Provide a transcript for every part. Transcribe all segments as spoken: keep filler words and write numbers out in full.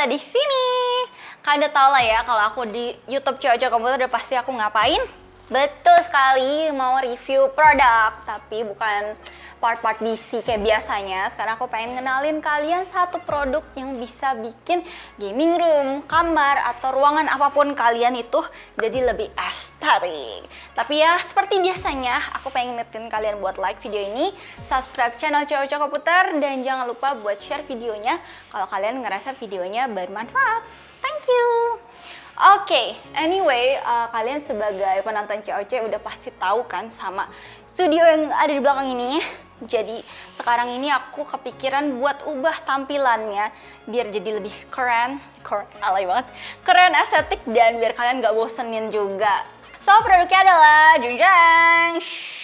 kita di sini. Kalian udah tau lah ya kalau aku di YouTube Cewek-Cewek Komputer udah pasti aku ngapain? Betul sekali, mau review produk, tapi bukan part-part B C kayak biasanya. Sekarang aku pengen ngenalin kalian satu produk yang bisa bikin gaming room, kamar, atau ruangan apapun kalian itu jadi lebih estetik. Tapi ya seperti biasanya, aku pengen ngetin kalian buat like video ini, subscribe channel Cewek-Cewek Komputer, dan jangan lupa buat share videonya kalau kalian ngerasa videonya bermanfaat. Thank you! Oke, okay, anyway, uh, kalian sebagai penonton C O C udah pasti tahu kan sama studio yang ada di belakang ini. Jadi sekarang ini aku kepikiran buat ubah tampilannya biar jadi lebih keren, keren, alay banget, keren, estetik, dan biar kalian gak bosenin juga. So, produknya adalah Junjang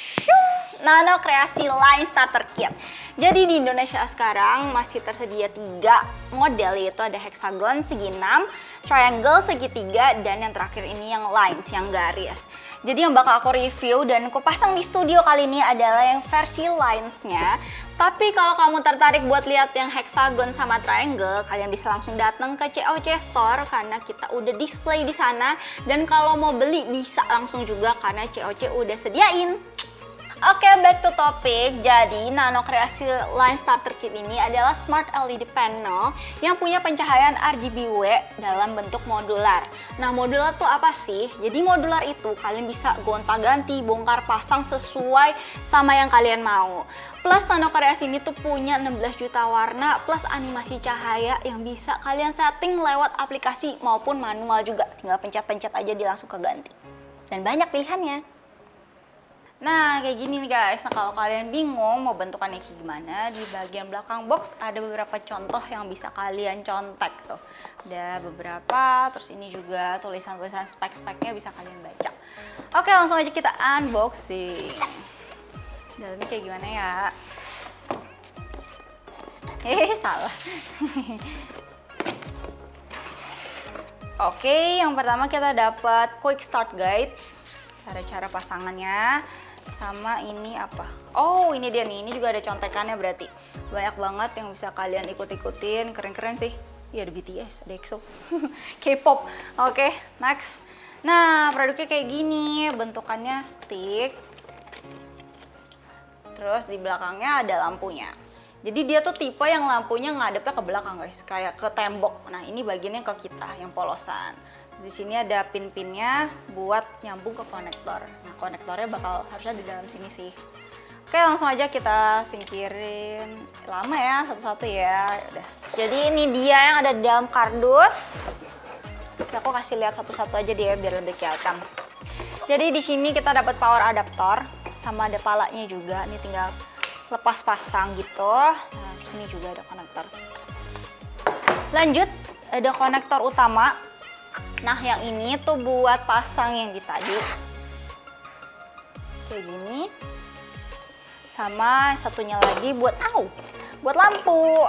Nano Kreasi Line Starter Kit. Jadi di Indonesia sekarang masih tersedia tiga model, yaitu ada hexagon segi enam, triangle segitiga, dan yang terakhir ini yang lines, yang garis. Jadi yang bakal aku review dan aku pasang di studio kali ini adalah yang versi linesnya. Tapi kalau kamu tertarik buat lihat yang hexagon sama triangle, kalian bisa langsung datang ke C O C Store karena kita udah display di sana. Dan kalau mau beli bisa langsung juga karena C O C udah sediain. Oke, okay, back to topic. Jadi, Nano Kreasi Line Starter Kit ini adalah smart L E D panel yang punya pencahayaan R G B W dalam bentuk modular. Nah, modular tuh apa sih? Jadi, modular itu kalian bisa gonta-ganti, bongkar pasang sesuai sama yang kalian mau. Plus, Nano Kreasi ini tuh punya enam belas juta warna plus animasi cahaya yang bisa kalian setting lewat aplikasi maupun manual juga. Tinggal pencet-pencet aja dia langsung keganti. Dan banyak pilihannya. Nah, kayak gini nih guys. Nah, kalau kalian bingung mau bentukannya kayak gimana, di bagian belakang box ada beberapa contoh yang bisa kalian contek tuh. Ada beberapa, terus ini juga tulisan-tulisan spek-speknya bisa kalian baca. Oke, langsung aja kita unboxing. Dalamnya kayak gimana ya? Eh, salah. Oke, yang pertama kita dapat quick start guide. Cara-cara pasangannya. Sama ini apa? Oh, ini dia nih. Ini juga ada contekannya berarti. Banyak banget yang bisa kalian ikut-ikutin. Keren-keren sih. Iya, ada B T S, ada E X O. K-pop. Oke, next. Nah, produknya kayak gini. Bentukannya stick. Terus di belakangnya ada lampunya. Jadi dia tuh tipe yang lampunya ngadepnya ke belakang guys. Kayak ke tembok. Nah, ini bagiannya ke kita, yang polosan. Di sini ada pin-pinnya buat nyambung ke konektor. Nah, konektornya bakal harusnya di dalam sini sih. Oke, langsung aja kita singkirin. Lama ya, satu-satu ya. Udah. Jadi ini dia yang ada di dalam kardus. Oke, aku kasih lihat satu-satu aja dia biar lebih kelihatan. Jadi di sini kita dapat power adaptor sama ada palanya juga. Ini tinggal lepas pasang gitu. Nah, di sini juga ada konektor. Lanjut, ada konektor utama. Nah, yang ini tuh buat pasang yang di tadi. Kayak gini. Sama satunya lagi buat au, buat lampu.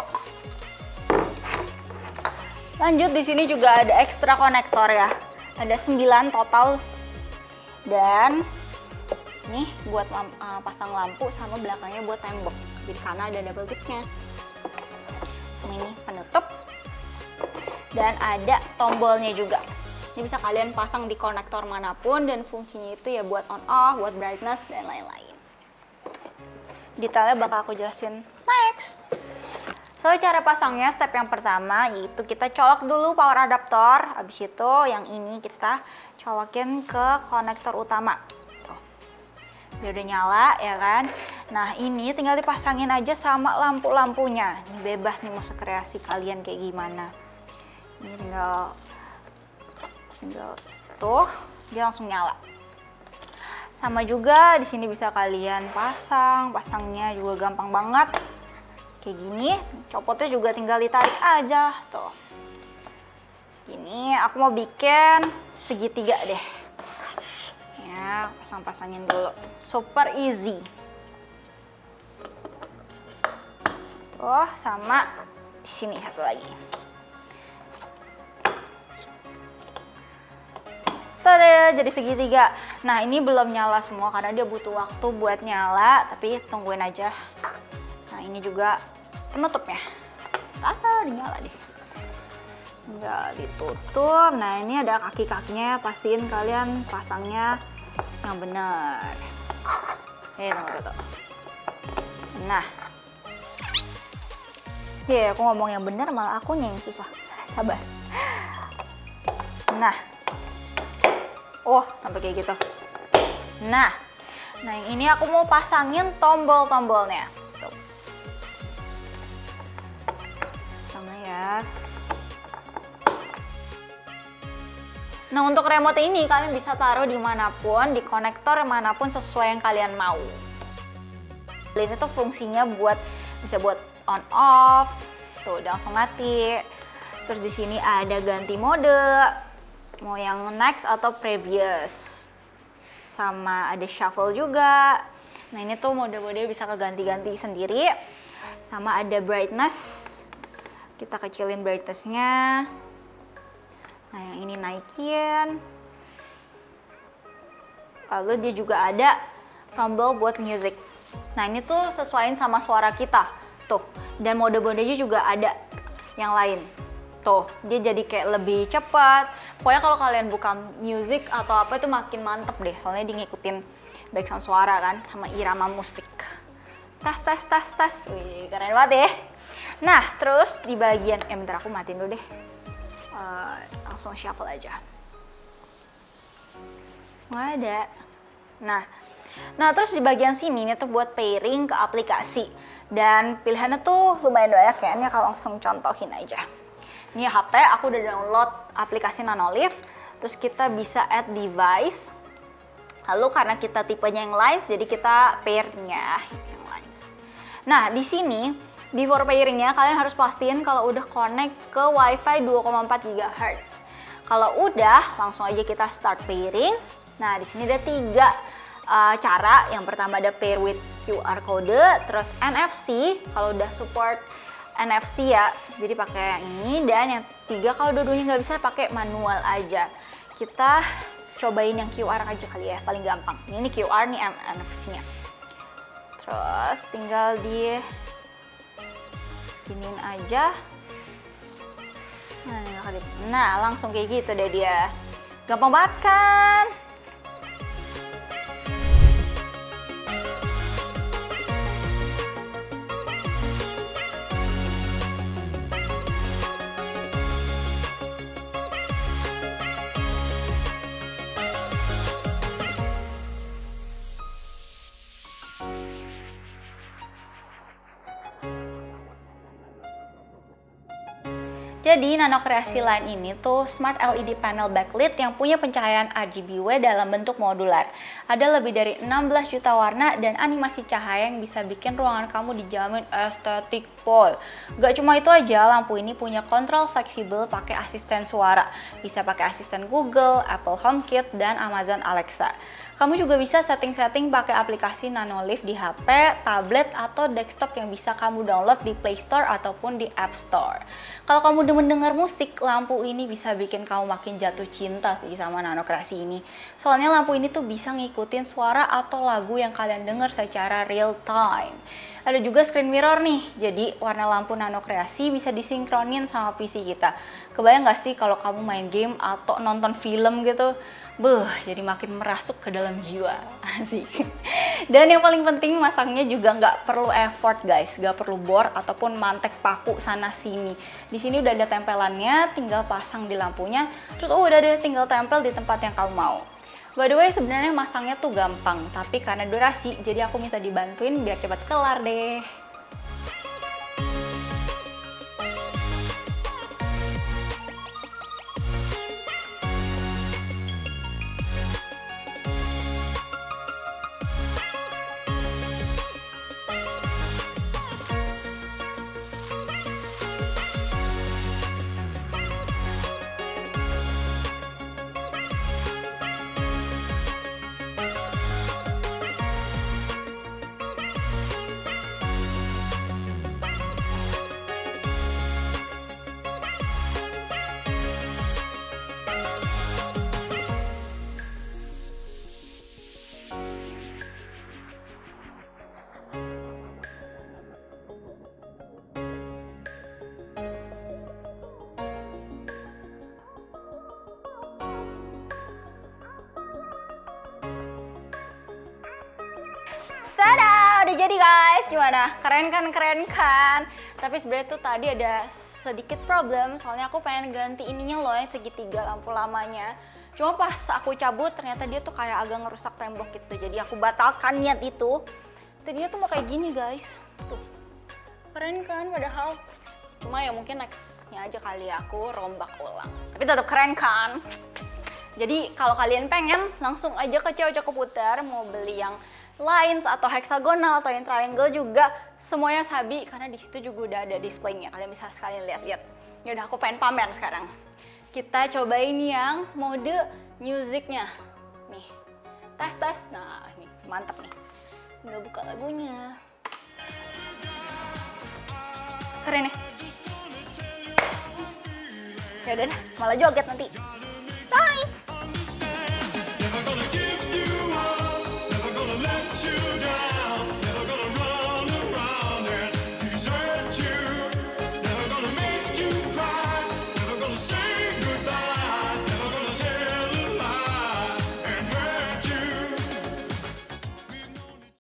Lanjut, di sini juga ada ekstra konektor ya. Ada sembilan total. Dan nih buat lamp, uh, pasang lampu sama belakangnya buat tembok. Jadi karena ada double tipnya. Ini penutup. Dan ada tombolnya juga. Ini bisa kalian pasang di konektor manapun dan fungsinya itu ya buat on off, buat brightness dan lain-lain. Detailnya bakal aku jelasin next. So, cara pasangnya step yang pertama yaitu kita colok dulu power adaptor. Habis itu yang ini kita colokin ke konektor utama. Tuh. Dia udah nyala ya kan. Nah, ini tinggal dipasangin aja sama lampu-lampunya. Ini bebas nih mau sekreasi kalian kayak gimana. Ini tinggal tinggal tuh dia langsung nyala. Sama juga di sini bisa kalian pasang, pasangnya juga gampang banget. Kayak gini, copotnya juga tinggal ditarik aja tuh. Ini aku mau bikin segitiga deh. Ya, pasang-pasangin dulu. Super easy. Tuh, sama di sini satu lagi. Tada, jadi segitiga. Nah, ini belum nyala semua karena dia butuh waktu buat nyala, tapi tungguin aja. Nah, ini juga penutupnya. Ah, udah nyala deh. tinggal ditutup. Nah ini ada kaki-kakinya, pastiin kalian pasangnya yang benar. Eh tunggu tuh. Nah, ya aku ngomong yang benar malah akunya yang susah. Sabar. Nah, oh sampai kayak gitu. Nah, nah yang ini aku mau pasangin tombol-tombolnya. Tuh. Sama ya. Nah untuk remote ini kalian bisa taruh dimanapun, di konektor manapun sesuai yang kalian mau. Ini tuh fungsinya buat bisa buat on off, tuh udah langsung mati. Terus di sini ada ganti mode, mau yang next atau previous, sama ada shuffle juga. Nah ini tuh mode-mode bisa keganti-ganti sendiri, sama ada brightness, kita kecilin brightnessnya. Nah yang ini naikin. Lalu dia juga ada tombol buat music. Nah ini tuh sesuaiin sama suara kita. Tuh, dan mode-modenya juga ada yang lain. Tuh, dia jadi kayak lebih cepat. Pokoknya kalau kalian buka music atau apa itu makin mantep deh. Soalnya dia ngikutin background suara kan, sama irama musik. Tas, tas, tas, tas. Wih, keren banget ya. Nah, terus di bagian, eh bentar aku matiin dulu deh. Uh, langsung shuffle aja. Nggak ada. Nah, nah terus di bagian sini ini tuh buat pairing ke aplikasi. Dan pilihannya tuh lumayan banyak ya. Ini aku langsung contohin aja. Ini H P, aku udah download aplikasi Nanolive. Terus kita bisa add device. Lalu karena kita tipenya yang lines, jadi kita pairnya yang lines. Nah di sini di for pairingnya kalian harus pastiin kalau udah connect ke WiFi dua koma empat gigahertz. Kalau udah, langsung aja kita start pairing. Nah di sini ada tiga uh, cara. Yang pertama ada pair with Q R code, terus N F C kalau udah support N F C ya, jadi pakai yang ini. Dan yang tiga kalau dua-duanya nggak bisa pakai manual aja. Kita cobain yang Q R aja kali ya, paling gampang. Ini Q R nih N F C-nya. Terus tinggal di giniin aja. Nah, nah langsung kayak gitu deh dia. Gampang banget kan? Jadi Nano Kreasi Line ini tuh Smart L E D Panel Backlit yang punya pencahayaan R G B W dalam bentuk modular. Ada lebih dari enam belas juta warna dan animasi cahaya yang bisa bikin ruangan kamu dijamin estetik pol. Gak cuma itu aja, lampu ini punya kontrol fleksibel pakai asisten suara. Bisa pakai asisten Google, Apple HomeKit, dan Amazon Alexa. Kamu juga bisa setting-setting pakai aplikasi Nanolive di H P, tablet, atau desktop yang bisa kamu download di Play Store ataupun di App Store. Kalau kamu demen denger musik, lampu ini bisa bikin kamu makin jatuh cinta sih sama Nano Kreasi ini. Soalnya lampu ini tuh bisa ngikutin suara atau lagu yang kalian denger secara real time. Ada juga screen mirror nih, jadi warna lampu Nano Kreasi bisa disinkronin sama P C kita. Kebayang gak sih kalau kamu main game atau nonton film gitu? Beuh, jadi makin merasuk ke dalam jiwa. Asik. Dan yang paling penting, masangnya juga nggak perlu effort guys, nggak perlu bor ataupun mantek paku sana sini. Di sini udah ada tempelannya, tinggal pasang di lampunya, terus oh udah deh tinggal tempel di tempat yang kamu mau. By the way, sebenarnya masangnya tuh gampang, tapi karena durasi, jadi aku minta dibantuin biar cepat kelar deh. gimana? Keren kan, keren kan? Tapi sebenarnya tuh tadi ada sedikit problem, soalnya aku pengen ganti ininya loh yang segitiga lampu lamanya. Cuma pas aku cabut ternyata dia tuh kayak agak ngerusak tembok gitu. Jadi aku batalkan niat itu. Tadinya tuh mau kayak gini guys. Tuh. Keren kan padahal. Cuma ya mungkin nextnya aja kali ya aku rombak ulang. Tapi tetap keren kan? Jadi kalau kalian pengen langsung aja ke Cio Cio Komputer mau beli yang lines atau hexagonal atau yang triangle juga semuanya Sabi karena di situ juga udah ada displaynya. Kalian bisa sekalian lihat-lihat. Ya udah aku pengen pamer sekarang. Kita cobain yang mode musicnya. Nih. Tes tes. Nah, ini mantap nih. Nggak buka lagunya. Keren ya? Ya udah, malah joget nanti. Bye.